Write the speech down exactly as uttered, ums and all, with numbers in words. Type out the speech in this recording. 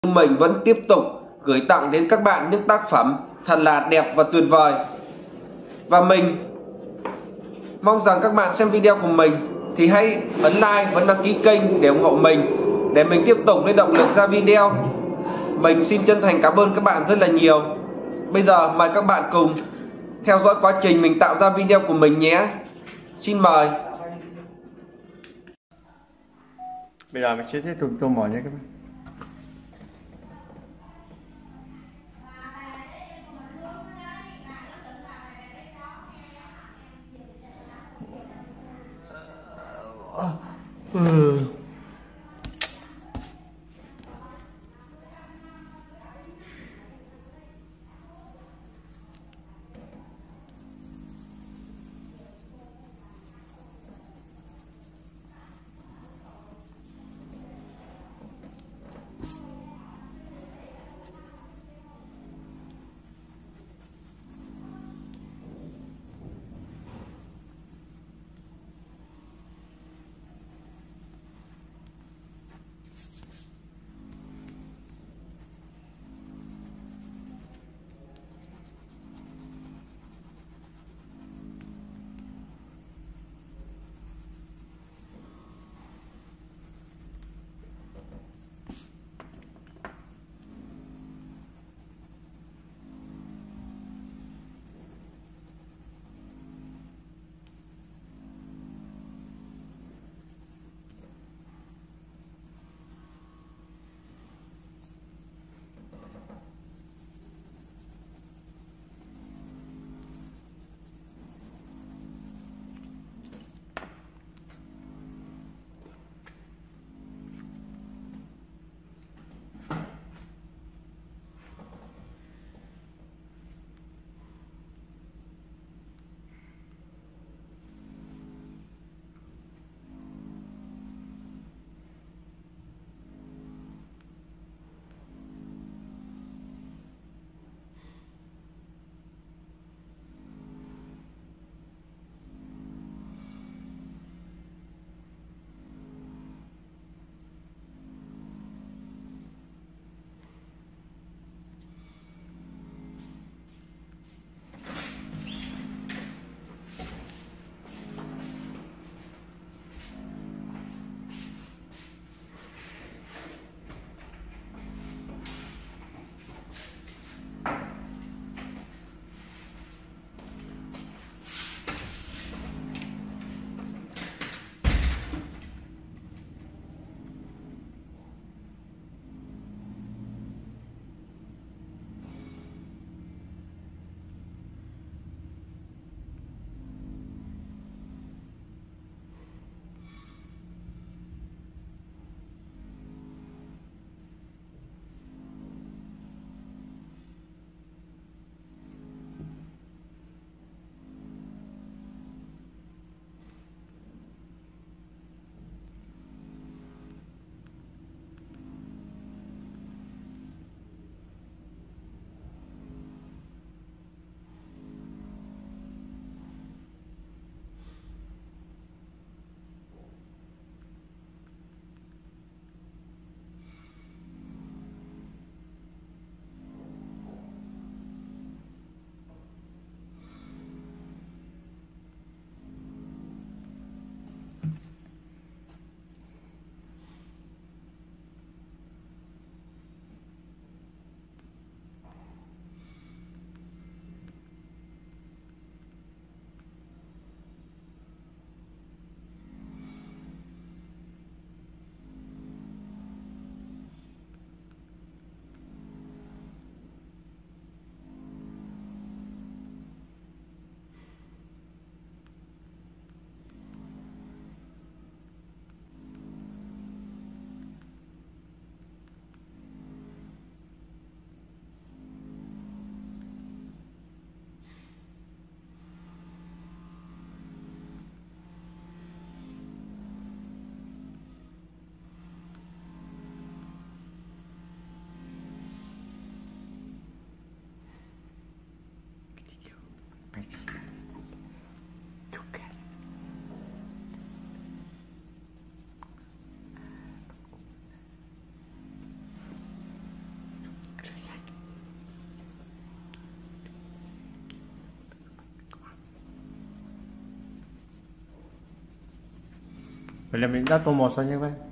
Mình vẫn tiếp tục gửi tặng đến các bạn những tác phẩm thật là đẹp và tuyệt vời. Và mình mong rằng các bạn xem video của mình thì hãy ấn like, vẫn đăng ký kênh để ủng hộ mình, để mình tiếp tục lấy động lực ra video. Mình xin chân thành cảm ơn các bạn rất là nhiều. Bây giờ mời các bạn cùng theo dõi quá trình mình tạo ra video của mình nhé. Xin mời. Bây giờ mình sẽ tiếp tục tô màu nhé các bạn. Ừ. Vậy là mình đã tô một rồi nha các bạn.